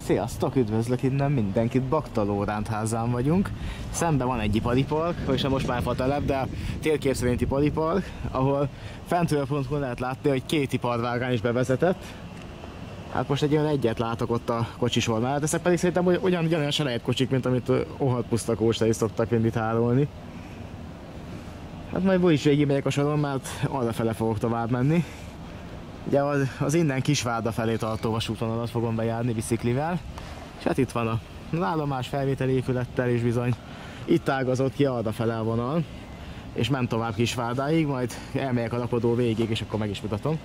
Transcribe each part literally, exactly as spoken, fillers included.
Sziasztok, üdvözlök innen mindenkit, Bakta Lóránt házán vagyunk. Szemben van egy ipari park, vagyis most már fatelep, de a térkép szerint ipari park, ahol fentről ponton lehet látni, hogy két iparvágány is bevezetett. Hát most egy olyan egyet látok ott a kocsisor mellett, ezek pedig szerintem ugyan, ugyanolyan selejtkocsik, mint amit Ohad pusztakósra is szoktak mindig tárolni. Hát majd is végig megyek a soron, mert arrafele fogok tovább menni. Ugye az, az innen Kisvárda felé tartó vasútvonalat fogom bejárni biciklivel. És hát itt van a állomás felvételi épülettel, és bizony itt ágazott ki arrafele a vonal. És ment tovább Kisvárdáig, majd elmegyek a rakodó végig, és akkor meg is mutatom.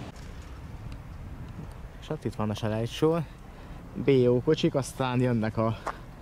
És hát itt van a selejtsor. bé o kocsik, aztán jönnek a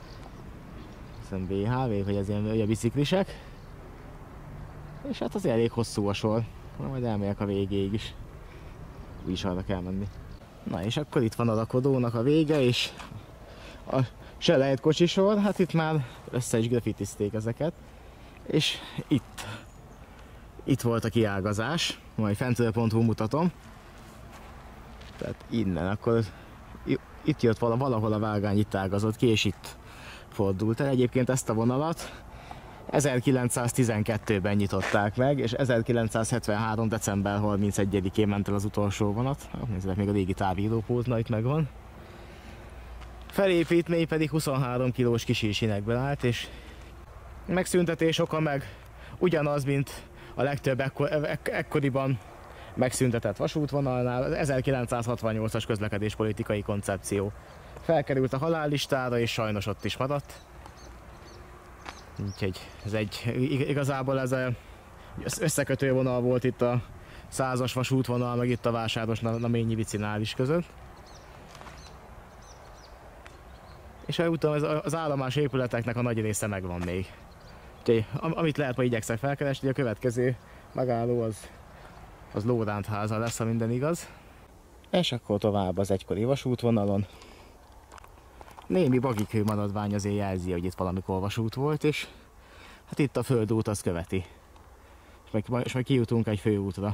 bé há vé, vagy ez ilyen a biciklisek. És hát az elég hosszú a sor. Majd elmegyek a végéig is. Úgyis arra kell menni. Na és akkor itt van a rakodónak a vége, és a selejt kocsisor, hát itt már össze is grafitizték ezeket. És itt, itt volt a kiágazás, majd fentről pont hu mutatom. Tehát innen, akkor itt jött valahol a vágány, itt ágazott ki, és itt fordult el. Egyébként ezt a vonalat ezerkilencszáztizenkettőben nyitották meg, és ezerkilencszázhetvenhárom. december harmincegyedikén ment el az utolsó vonat. Nézzük, még a régi távírópózna itt megvan. Felépítmény pedig huszonhárom kilós kisísinekből állt, és megszüntetés oka meg ugyanaz, mint a legtöbb ekkor, ek ekkoriban megszüntetett vasútvonalnál, ezerkilencszázhatvannyolcas közlekedéspolitikai koncepció. Felkerült a halállistára, és sajnos ott is maradt. Úgyhogy ez egy, igazából ez egy összekötő vonal volt itt a százas vasútvonal, meg itt a Vásáros Naményi Vicinális között. És utána ez az állomás épületeknek a nagy része megvan még. Úgyhogy amit lehet, majd igyekszek felkeresni, hogy a következő megálló az, az Lóránt háza lesz, ha minden igaz. És akkor tovább az egykori vasútvonalon. Némi bagikő maradvány azért jelzi, hogy itt valamikor vasút volt, és hát itt a földút az követi. És majd, és majd kijutunk egy főútra.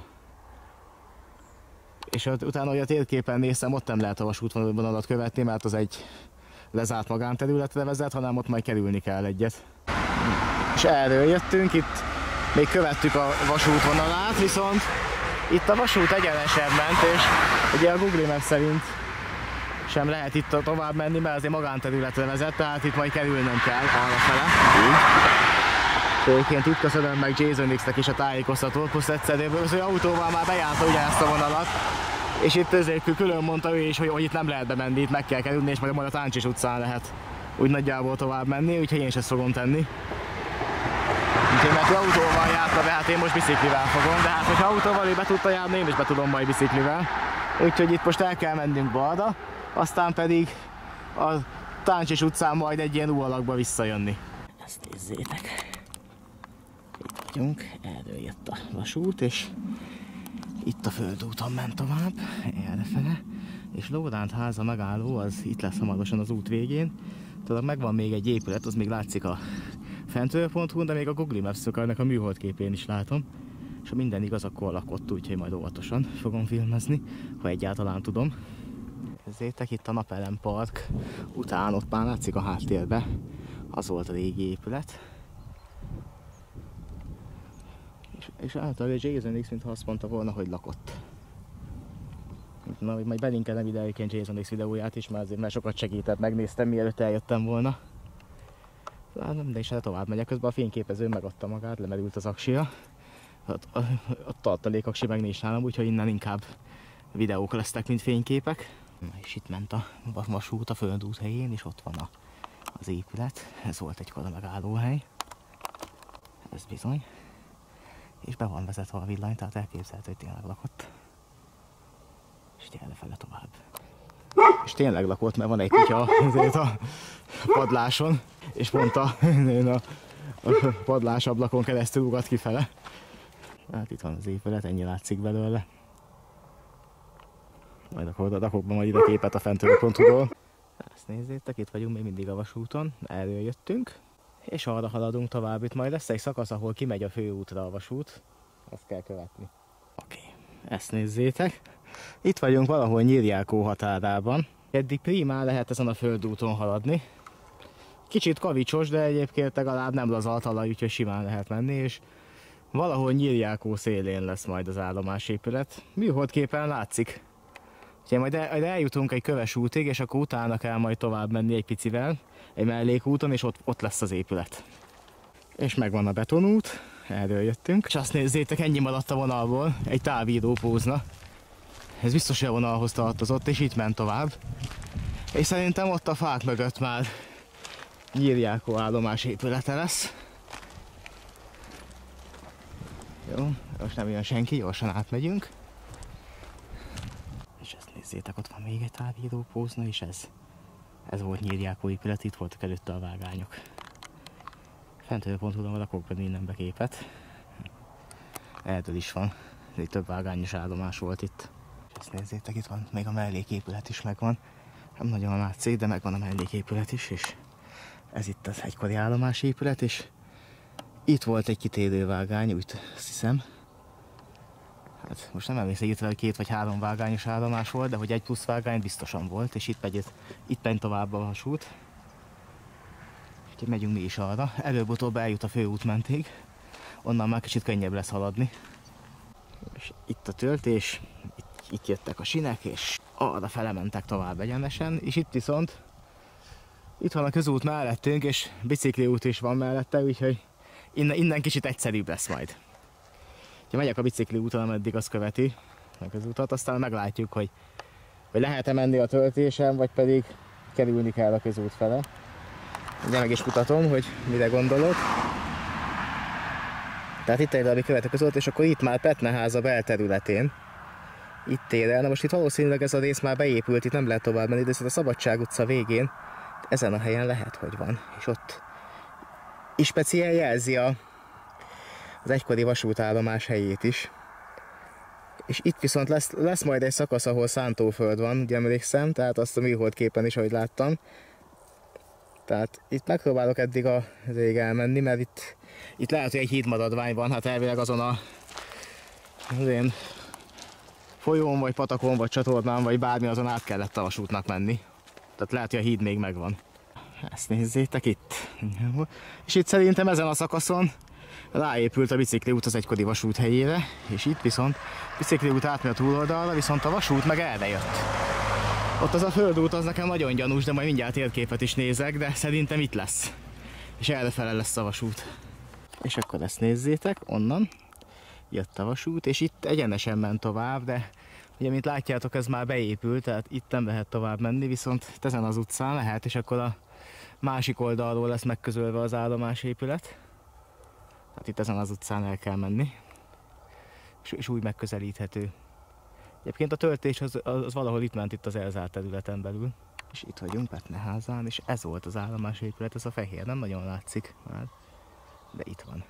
És utána, hogy a térképen néztem, ott nem lehet a vasútvonalat követni, mert az egy lezárt magánterületre vezet, hanem ott majd kerülni kell egyet. És erről jöttünk, itt még követtük a vasútvonalát, viszont itt a vasút egyenesebb ment, és ugye a Google Maps szerint sem lehet itt tovább menni, mert azért magánterületre vezet, tehát itt majd kerülnöm kell arrafele. Egyébként itt köszönöm meg Jason X-nek is a tájékoztatót, plusz egyszerűen az autóval már bejárta ugyanezt a vonalat, és itt ezért külön mondta ő is, hogy, hogy itt nem lehet bemenni, itt meg kell kerülni, és majd a Táncsis utcán lehet úgy nagyjából tovább menni, úgyhogy én is ezt fogom tenni. Úgyhogy mert ő autóval járta be, hát én most biciklivel fogom, de hát hogyha autóval ő be tudta járni, én is be tudom majd biciklivel. Úgyhogy itt most el kell mennünk balra, aztán pedig a Táncsis utcán majd egy ilyen U alakba visszajönni. Ezt nézzétek! Itt vagyunk, erről jött a vasút, és itt a földúton ment tovább, errefele. És Lóránt háza megálló, az itt lesz hamarosan az út végén. Tudod, megvan még egy épület, az még látszik a fentről pont hu, de még a Google Maps-nek a műholdképén is látom. És ha minden igaz, akkor lakott, úgyhogy majd óvatosan fogom filmezni, ha egyáltalán tudom. Nézzétek, itt a Napelem Park után, ott már látszik a háttérbe, az volt a régi épület. És, és általában Jason X, mintha azt mondta volna, hogy lakott. Na, majd belinkelem ide egyébként Jason X videóját is, mert azért már sokat segített, megnéztem mielőtt eljöttem volna. Nem, de is hát tovább megyek, közben a fényképező megadta magát, lemerült az aksija. A, a, a tartalék aksi meg nincs nálam, úgyhogy innen inkább videók lesznek, mint fényképek. Na, és itt ment a vasút a földút helyén, és ott van a, az épület. Ez volt egykor a megállóhely. Ez bizony. És be van vezetve a villany, tehát elképzelhető, hogy tényleg lakott. És tényleg fele tovább. És tényleg lakott, mert van egy kutya azért a padláson, és pont a, a, a padlásablakon keresztül ugat kifele. Hát itt van az épület, ennyi látszik belőle. Majd akkor rakok be majd ide képet a fentről pont hu-ról. Ezt nézzétek, itt vagyunk még mindig a vasúton, erről jöttünk. És arra haladunk tovább, itt majd lesz egy szakasz, ahol kimegy a főútra a vasút. Azt kell követni. Oké, okay. Ezt nézzétek. Itt vagyunk valahol Nyírjákó határában. Eddig primán lehet ezen a földúton haladni. Kicsit kavicsos, de egyébként legalább nem laza a talaj, úgyhogy simán lehet menni, és valahol Nyírjákó szélén lesz majd az állomásépület. Műholdképen látszik. Úgyhogy majd, el, majd eljutunk egy köves útig, és akkor utána kell majd tovább menni egy picivel, egy mellékúton, és ott, ott lesz az épület. És megvan a betonút, erről jöttünk. És azt nézzétek, ennyi maradt a vonalból, egy távíró pózna. Ez biztos, hogy a vonalhoz tartozott, és itt ment tovább. És szerintem ott a fák mögött már Nyírjákó állomás épülete lesz. Jó, most nem jön senki, gyorsan átmegyünk. És ezt nézzétek, ott van még egy távíró pózna, és ez. Ez volt Nyírjákó épület, itt voltak előtte a vágányok. Fentről pont tudom, rakok benne innen be képet. Erről is van, egy több vágányos állomás volt itt. És ezt nézzétek, itt van, még a melléképület is megvan. Nem nagyon látszik, de megvan a melléképület is, és ez itt az egykori állomásépület, és itt volt egy kitérő vágány, úgy azt hiszem. Hát most nem emlékszem, itt vagy két vagy három vágányos állomás volt, de hogy egy plusz vágány biztosan volt, és itt megy, itt megy tovább a vasút. Úgyhogy megyünk mi is arra. Előbb-utóbb eljut a főút mentig, onnan már kicsit könnyebb lesz haladni. És itt a töltés, itt, itt jöttek a sinek, és arra fele mentek tovább egyenesen, és itt viszont itt van a közút mellettünk, és bicikliút is van mellette, úgyhogy innen, innen kicsit egyszerűbb lesz majd. Ha megyek a bicikli úton, ameddig az követi a közútat, aztán meglátjuk, hogy, hogy lehet-e menni a töltésen, vagy pedig kerülni kell a közút fele. De meg is mutatom, hogy mire gondolok. Tehát itt egy darabig követ a közút, és akkor itt már Petneháza belterületén. Itt ér el. Na most itt valószínűleg ez a rész már beépült, itt nem lehet tovább menni, de a Szabadság utca végén ezen a helyen lehet, hogy van. És ott is speciál jelzi a, az egykori vasútállomás helyét is. És itt viszont lesz, lesz majd egy szakasz, ahol szántóföld van, ugye emlékszem, tehát azt a műholdképen is, ahogy láttam. Tehát itt megpróbálok eddig a rég elmenni, mert itt, itt lehet, hogy egy hídmaradvány van, hát elvileg azon a az én folyón, vagy patakon, vagy csatornán, vagy bármi, azon át kellett a vasútnak menni. Tehát lehet, hogy a híd még megvan. Ezt nézzétek itt. És itt szerintem ezen a szakaszon ráépült a bicikliút az egykori vasút helyére, és itt viszont bicikliút átmegy a túloldalra, viszont a vasút meg erre jött. Ott az a földút az nekem nagyon gyanús, de majd mindjárt térképet is nézek, de szerintem itt lesz. És errefele lesz a vasút. És akkor ezt nézzétek, onnan jött a vasút, és itt egyenesen ment tovább, de ugye, mint látjátok, ez már beépült, tehát itt nem lehet tovább menni, viszont ezen az utcán lehet, és akkor a másik oldalról lesz megközölve az állomásépület. Tehát itt ezen az utcán el kell menni, és, és úgy megközelíthető. Egyébként a töltés az, az valahol itt ment, itt az elzárt területen belül. És itt vagyunk Petneházán, és ez volt az állomásépület, ez a fehér, nem nagyon látszik már, de itt van.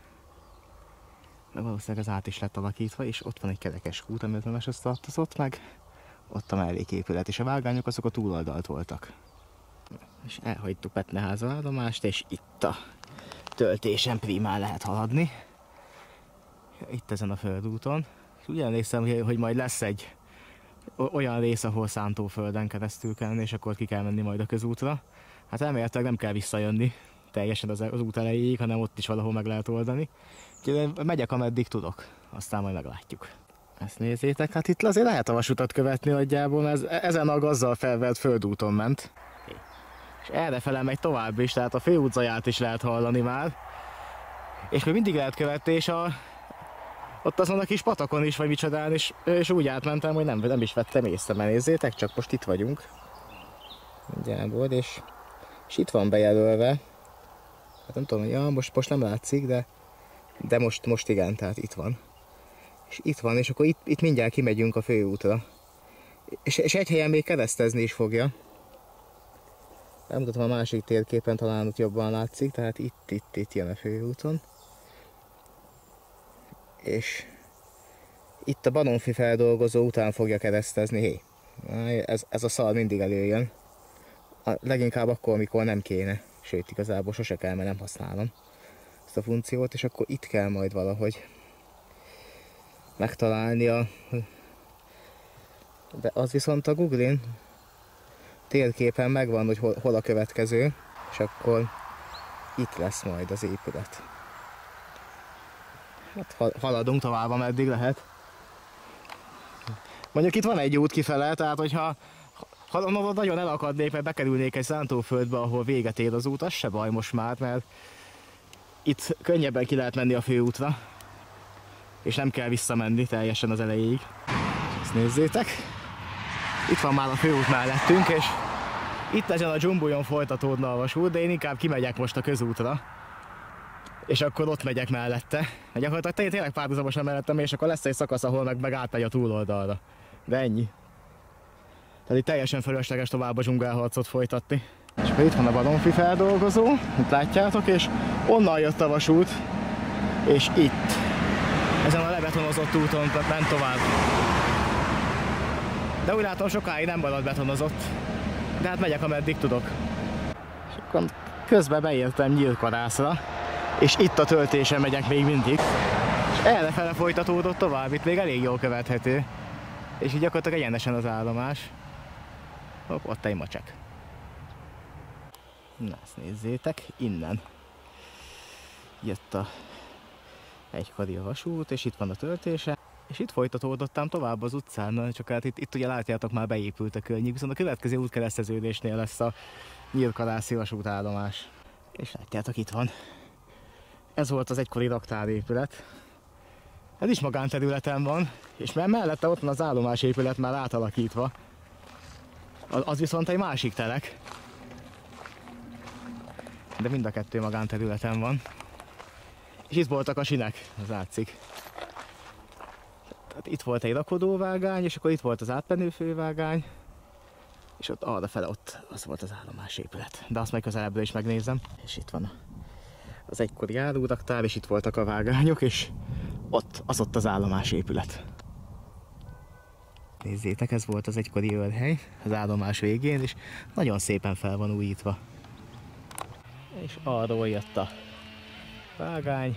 De valószínűleg ez át is lett alakítva, és ott van egy kerekes kút, ami az nemeshez tartozott, meg ott a melléképület, és a vágányok azok a túloldalt voltak. És elhagytuk Petneháza állomást, és itt a töltésen primán lehet haladni. Itt ezen a földúton. És úgy emlékszem, hogy majd lesz egy olyan rész, ahol szántóföldön keresztül kell menni, és akkor ki kell menni majd a közútra. Hát elméletileg nem kell visszajönni teljesen az, az út elejéig, hanem ott is valahol meg lehet oldani. Úgyhogy megyek, ameddig tudok, aztán majd meglátjuk. Ezt nézzétek, hát itt azért lehet a vasutat követni nagyjából, ez, ezen a gazzal felvert földúton ment. És errefele megy tovább is, tehát a főút zaját is lehet hallani már. És még mindig lehet követni, és a, ott azon a kis patakon is, vagy micsodán, és, és úgy átmentem, hogy nem, nem is vettem észre, mert nézzétek, csak most itt vagyunk. Nagyjából, és, és itt van bejelölve. Hát nem tudom, ja, most, most nem látszik, de, de most, most igen, tehát itt van. És itt van, és akkor itt, itt mindjárt kimegyünk a főútra. És, és egy helyen még keresztezni is fogja. Elmutatom a másik térképen, talán ott jobban látszik, tehát itt, itt, itt jön a főúton. És itt a Banonfi feldolgozó után fogja keresztezni. Hé, ez, ez a szal mindig előjön. A, leginkább akkor, amikor nem kéne. Sőt, igazából sose kell, mert nem használom ezt a funkciót, és akkor itt kell majd valahogy megtalálni a... De az viszont a Google-in térképen megvan, hogy hol, hol a következő, és akkor itt lesz majd az épület. Hát haladunk tovább, ameddig lehet. Mondjuk itt van egy út kifele, tehát hogyha ha nagyon elakadnék, mert bekerülnék egy szántóföldbe, ahol véget ér az út, az se baj most már, mert itt könnyebben ki lehet menni a főútra, és nem kell visszamenni teljesen az elejéig. Ezt nézzétek! Itt van már a főút mellettünk, és itt ezen a dzsumbujon folytatódna a vasút, de én inkább kimegyek most a közútra, és akkor ott megyek mellette. Gyakorlatilag tényleg párhuzamosan mellettem, és akkor lesz egy szakasz, ahol meg, meg átmegy a túloldalra. De ennyi. Tehát itt teljesen fölösleges tovább a dzsungelharcot folytatni. És akkor itt van a baromfi feldolgozó, itt látjátok, és onnan jött a vasút, és itt, ezen a lebetonozott úton ment tovább. De úgy látom, sokáig nem marad betonozott, de hát megyek, ameddig tudok. És akkor közben beértem Nyírkadászra, és itt a töltésen megyek még mindig. És errefele folytatódott tovább, itt még elég jól követhető. És így gyakorlatilag egyenesen az állomás. Hopp, ott egy macsek. Na, ezt nézzétek, innen jött a egykori vasút, és itt van a töltése. És itt folytatódottam tovább az utcán, csak hát itt, itt ugye látjátok, már beépült a környék, viszont a következő útkereszteződésnél lesz a Nyírkadászi vasútállomás. És látjátok, itt van. Ez volt az egykori raktárépület. Ez is magánterületen van, és mert mellette ott van az állomásépület már átalakítva. Az viszont egy másik telek. De mind a kettő magánterületen van. És itt voltak a sinek, az látszik. Tehát itt volt egy rakodóvágány, és akkor itt volt az átmenő fővágány. És ott arra fele ott az volt az állomásépület. De azt majd közelebbről is megnézem. És itt van az egykori áruraktár, és itt voltak a vágányok, és ott, az ott az állomásépület. Nézzétek, ez volt az egykori őrhely az állomás végén, és nagyon szépen fel van újítva. És arról jött a vágány,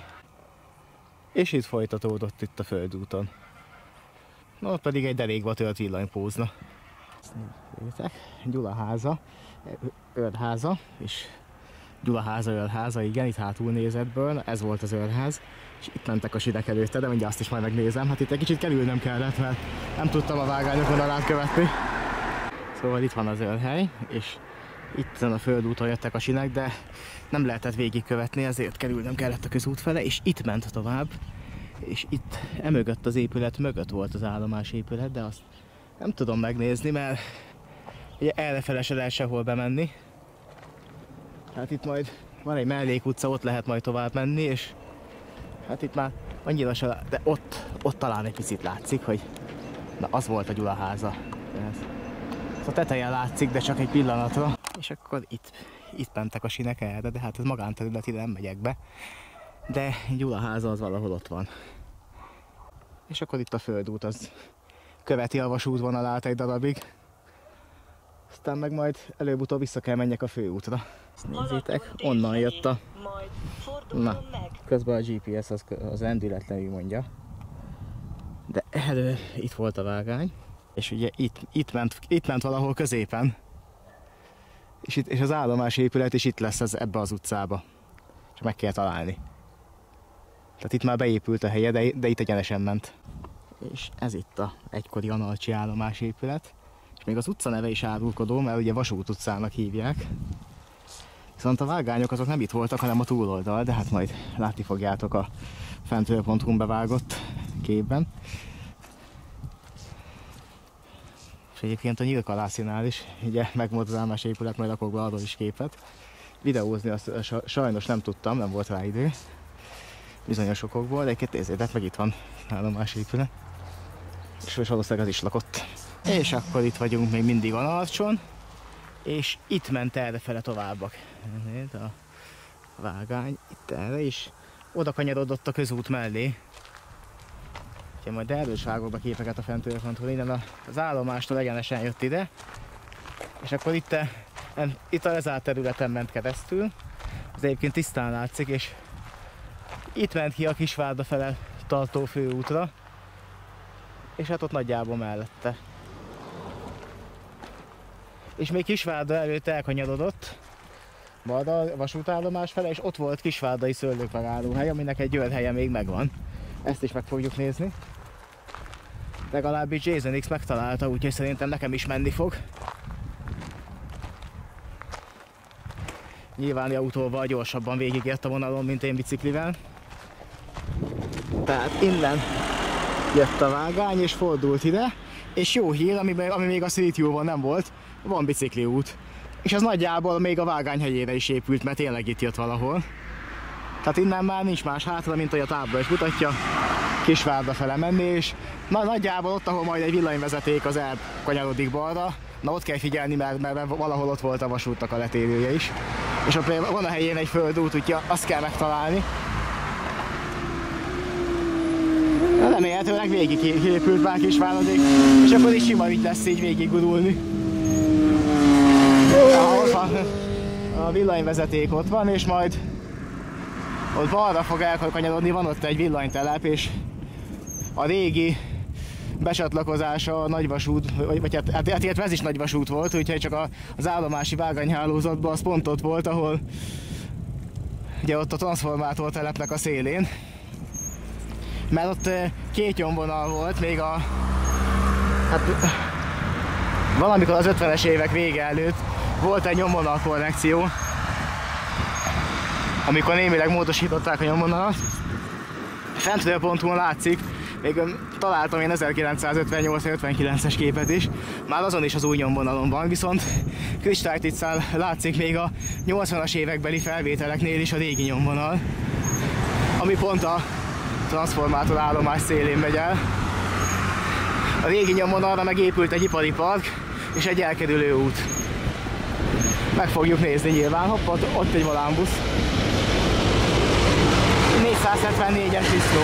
és itt folytatódott itt a földúton. Na, ott pedig egy derékba tört villanypózna. Nézzétek, Gyula háza, őrháza, és Gyula háza, őrháza, igen, itt hátul nézetből, ez volt az őrház. És itt mentek a sinek előtte, de mindjárt azt is majd megnézem. Hát itt egy kicsit kerülnem kellett, mert nem tudtam a vágányok vonalát követni. Szóval itt van az őrhely, és itt a földúton jöttek a sinek, de nem lehetett végigkövetni, ezért kerülnem kellett a közút fele, és itt ment tovább. És itt emögött az épület mögött volt az állomásépület, de azt nem tudom megnézni, mert ugye errefele se lehet sehol bemenni. Hát itt majd van egy mellékutca, ott lehet majd tovább menni, és hát itt már annyira se, de ott, ott talán egy picit látszik, hogy na, az volt a Gyula háza. Ez. A teteje látszik, de csak egy pillanatra. És akkor itt, itt mentek a sinek erre, de hát ez magánterület, ide nem megyek be. De Gyula háza az valahol ott van. És akkor itt a földút, az követi a vasútvonalát egy darabig. Aztán meg majd előbb-utóbb vissza kell menjek a főútra. Ezt nézzétek, onnan jött a... Na, közben a gé pé es az, az rendületlenül mondja. De elő itt volt a vágány. És ugye itt, itt, ment, itt ment valahol középen. És, itt, és az állomásépület is itt lesz ez, ebbe az utcába. Csak meg kell találni. Tehát itt már beépült a helye, de, de itt egyenesen ment. És ez itt a egykori analcsi állomásépület. És még az utca neve is árulkodó, mert ugye Vasút utcának hívják. Viszont a vágányok azok nem itt voltak, hanem a túloldal, de hát majd látni fogjátok a fentről pont hu-n bevágott képben. És egyébként a Nyírkadászinál is, ugye megmondta az állomásépület, majd rakok be arról is képet. Videózni azt sajnos nem tudtam, nem volt rá idő. Bizonyos okokból, de egyébként nézzétek, meg itt van állomásépület. És valószínűleg az is lakott. És akkor itt vagyunk még mindig Analcson. És itt ment errefele továbbak. A vágány itt erre is. Oda kanyarodott a közút mellé. Úgyhogy majd erről is vágok be képeket a fentről fontról. Innen az állomástól egyenesen jött ide. És akkor itt, itt a lezárt területen ment keresztül. Ez egyébként tisztán látszik, és itt ment ki a Kisvárda fele tartó főútra. És hát ott nagyjából mellette. és még Kisvárda előtt elkanyarodott balra a vasútállomás fele, és ott volt Kisvárdai szőlők megállóhely, aminek egy győrhelye még megvan. Ezt is meg fogjuk nézni. Legalábbis Jason X megtalálta, úgyhogy szerintem nekem is menni fog. Nyilván autóval gyorsabban végigért a vonalon, mint én biciklivel. Tehát innen jött a vágány és fordult ide, és jó hír, ami, ami még a Street View-ban nem volt, van bicikliút. És az nagyjából még a vágány hegyére is épült, mert tényleg itt jött valahol. Tehát innen már nincs más hátra, mint hogy a tábla is mutatja, Kisvárda fele menni, és na, nagyjából ott, ahol majd egy villanyvezeték az elkanyarodik balra, na ott kell figyelni, mert, mert valahol ott volt a vasútnak a letérője is. És ott van a helyén egy földút, úgyhogy azt kell megtalálni. Remélhetőleg végig kiépült már Kisvárdaig, és akkor is sima így lesz így végig gurulni. Ott van a villanyvezeték, ott van, és majd ott balra fog elkanyarodni, van ott egy villanytelep, és a régi becsatlakozása a nagyvasút, vagy hát, hát, hát ez is nagyvasút volt, úgyhogy csak a, az állomási vágányhálózatban az pont ott volt, ahol ugye ott a transformátor telepnek a szélén. Mert ott két nyomvonal volt, még a hát valamikor az ötvenes évek vége előtt volt egy nyomvonal korrekció, amikor némileg módosították a nyomvonalat. Fentről ponton látszik, még találtam én ezerkilencszázötvennyolc ötvenkilences képet is, már azon is az új nyomvonalon van, viszont kristálytisztán látszik még a nyolcvanas évekbeli felvételeknél is a régi nyomvonal, ami pont a transformátor állomás szélén megy el. A régi nyomvonalra megépült egy ipari park és egy elkerülő út. Meg fogjuk nézni nyilván, hopp, ott, ott egy volánbusz. négyszázhetvennégyes disznó.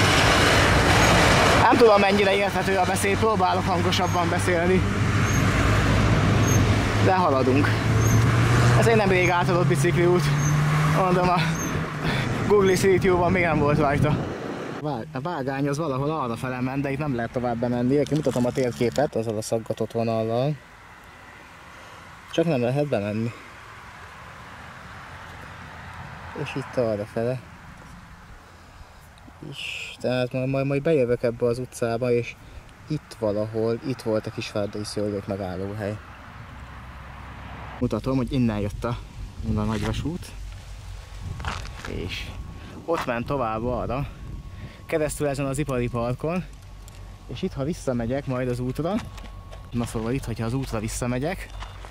Nem tudom, mennyire érthető a beszéd, próbálok hangosabban beszélni. De haladunk. Ez egy nemrég átadott bicikliút. Mondom, a Google Street View-ban még nem volt rajta. A vágány az valahol arra fele ment, de itt nem lehet tovább bemenni. Én mutatom a térképet azzal a szaggatott vonallal. Csak nem lehet bemenni. És itt arra fele. És tehát majd, majd bejövök ebbe az utcába, és itt valahol, itt volt a Kisvárdai szőlők megállóhely. Mutatom, hogy innen jött a, a nagyvasút, és ott ment tovább arra, keresztül ezen az ipari parkon, és itt, ha visszamegyek majd az útra, na szóval itt, hogyha az útra visszamegyek,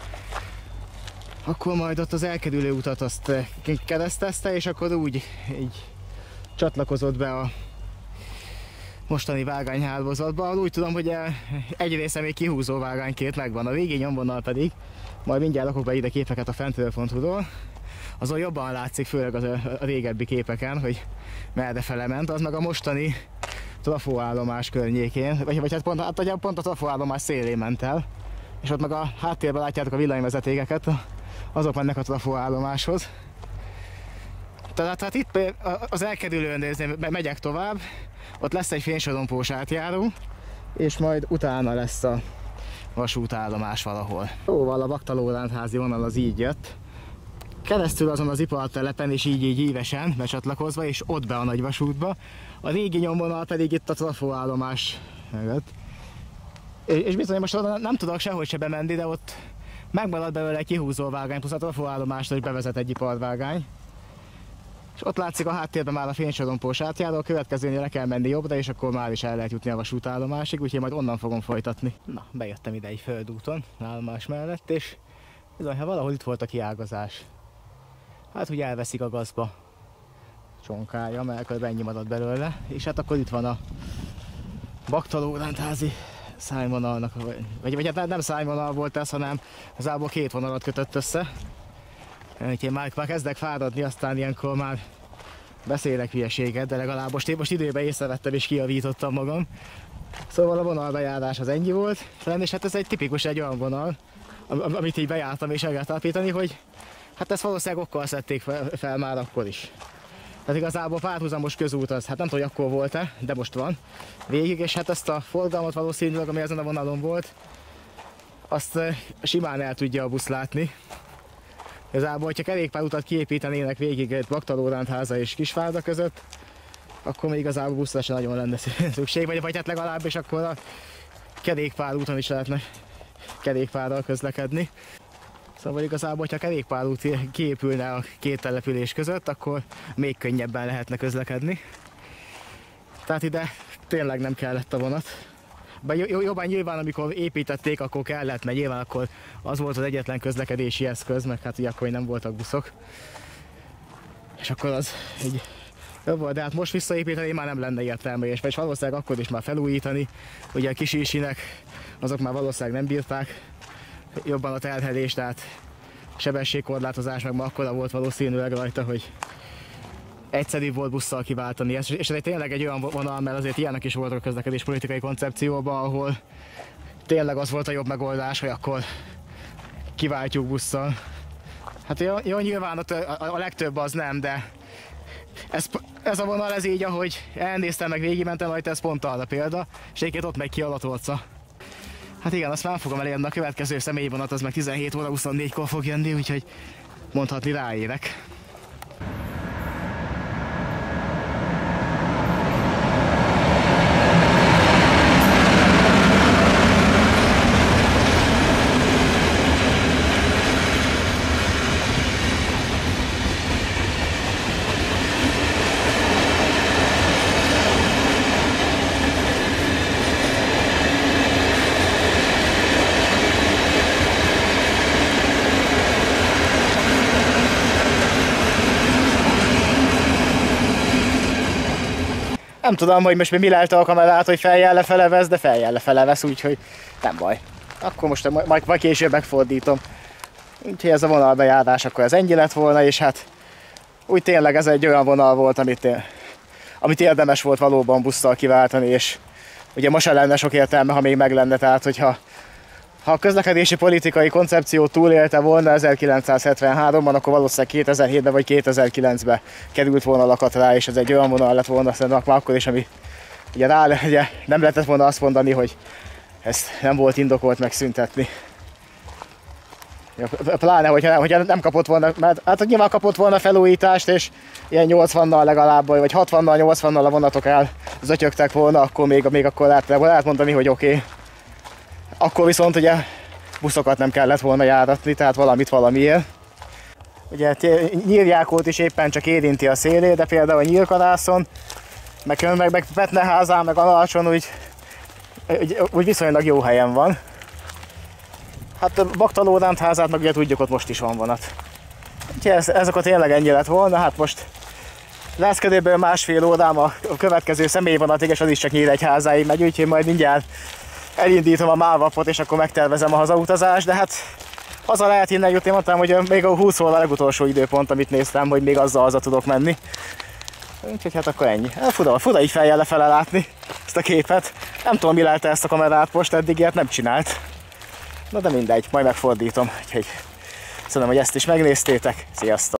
akkor majd ott az elkerülő utat azt keresztezte, és akkor úgy így csatlakozott be a mostani vágányhálózatba. Úgy tudom, hogy egy része még kihúzó vágánykét megvan, a régi nyomvonal pedig, majd mindjárt rakok be ide képeket a fentről pont hu-ról, azon jobban látszik, főleg az a régebbi képeken, hogy merre fele ment, az meg a mostani trafóállomás környékén, vagy, vagy hát pont, hát pont a trafóállomás szélén ment el, és ott meg a háttérben látjátok a villanyvezetékeket, azok mennek a trafóállomáshoz. Tehát hát itt az elkerülőn megyek tovább, ott lesz egy fénysorompós átjáró, és majd utána lesz a vasútállomás valahol. Jóval a Bakta Lórántházi vonal az így jött, keresztül azon az ipartelepen, és így így ívesen becsatlakozva, és ott be a nagyvasútba. A régi nyomvonal pedig itt a trafóállomás mögött. És bizony most nem tudok sehogy se bemenni, de ott megmaradt belőle egy kihúzó vágány, plusz a trafóállomásra is bevezet egy iparvágány. És ott látszik a háttérben már a fénysorompós átjáró, a következőnél le kell menni jobbra, és akkor már is el lehet jutni a vasútállomásig, úgyhogy majd onnan fogom folytatni. Na, bejöttem ide egy földúton, állomás mellett, és bizony, ha valahol itt volt a kiágazás. Hát, hogy elveszik a gazba csonkája, mert akkor ennyi maradt belőle, és hát akkor itt van a Bakta Lórántházi szárnyvonalnak, vagy, vagy hát nem szárnyvonal volt ez, hanem igazából két vonalat kötött össze. Úgyhogy már, már kezdek fáradni, aztán ilyenkor már beszélek hülyeséget, de legalább most, most időben észrevettem és kijavítottam magam. Szóval a vonalbejárás az ennyi volt, és hát ez egy tipikus egy olyan vonal, amit így bejártam és el kellett állítani, hogy hát ezt valószínűleg okkal szedték fel, fel már akkor is. Tehát igazából párhuzamos közút az, hát nem tudom, hogy akkor volt-e, de most van végig, és hát ezt a forgalmat valószínűleg, ami ezen a vonalon volt, azt simán el tudja a busz látni. Igazából, hogyha kerékpárutat kiépítenének végig Baktalórántháza és Kisvárda között, akkor még igazából buszra se nagyon lenne szükség, vagy, vagy hát legalábbis akkor a kerékpárúton is lehetne kerékpárral közlekedni. Szóval igazából, hogyha kerékpárút kiépülne a két település között, akkor még könnyebben lehetne közlekedni. Tehát ide tényleg nem kellett a vonat. Bár jobban nyilván, amikor építették, akkor kellett, mert nyilván akkor az volt az egyetlen közlekedési eszköz, meg hát ugye akkor nem voltak buszok. És akkor az így jobb volt, de hát most visszaépíteni már nem lenne értelme, és valószínűleg akkor is már felújítani. Ugye a Kisisinek azok már valószínűleg nem bírták jobban a terhelést, tehát sebességkorlátozás meg ma akkora volt valószínűleg rajta, hogy egyszerűbb volt busszal kiváltani. És ez tényleg egy olyan vonal, mert azért ilyenek is voltak a közlekedés politikai koncepcióban, ahol tényleg az volt a jobb megoldás, hogy akkor kiváltjuk busszal. Hát jó, jó nyilván a, a, a legtöbb az nem, de ez, ez a vonal ez így, ahogy elnéztem meg végigmentem rajta, ez pont arra példa, és egyébként ott megy ki a Latorca. Hát igen, azt már fogom elérni, a következő személyvonat az meg tizenhét óra huszonnégykor fog jönni, úgyhogy mondhatni ráérek. Nem tudom, hogy most mi lelte a kamerát, hogy feljel lefele vesz, de feljel lefele vesz, úgyhogy nem baj. Akkor most majd, majd később megfordítom. Úgyhogy ez a vonalbejárás akkor ez ennyi lett volna, és hát úgy tényleg ez egy olyan vonal volt, amit, amit érdemes volt valóban busszal kiváltani, és ugye most se lenne sok értelme, ha még meg lenne, tehát hogyha ha a közlekedési politikai koncepció túlélte volna ezerkilencszázhetvenháromban, akkor valószínűleg kétezer-hétben vagy kétezer-kilencben került volna lakat rá, és ez egy olyan vonal lett volna szerintem akkor is, ami ugye, rá, ugye nem lehetett volna azt mondani, hogy ezt nem volt indokolt megszüntetni. Pláne, hogyha, hogyha nem kapott volna, mert hát nyilván kapott volna felújítást, és ilyen nyolcvannal legalább, vagy hatvannal, nyolcvannal a vonatok el zötyögtek volna, akkor még, még akkor lehet, lehet mondani, hogy oké. Okay. Akkor viszont ugye buszokat nem kellett volna járatni, tehát valamit valamiért. Ugye Nyírjákót is éppen csak érinti a szélé, de például a Nyírkadászon, meg, meg, meg Petneházán, meg Alalcson úgy, úgy, úgy viszonylag jó helyen van. Hát Baktalórántháza, meg ugye tudjuk, ott most is van vonat. Úgyhogy ez, ez akkor tényleg ennyi lett volna, hát most lesz körülbelül másfél órám a következő személyvonatig, és az is csak Nyíregyházáig megy, úgyhogy majd mindjárt elindítom a mávapot, és akkor megtervezem a hazautazást, de hát haza lehet innen jutni, mondtam, hogy még a húsz óra a legutolsó időpont, amit néztem, hogy még azzal haza tudok menni. Úgyhogy hát akkor ennyi. Fura, fura így feljel lefele látni ezt a képet. Nem tudom, mi lelte ezt a kamerát most, eddig ilyet nem csinált. Na de mindegy, majd megfordítom. Úgyhogy szerintem, hogy ezt is megnéztétek. Sziasztok!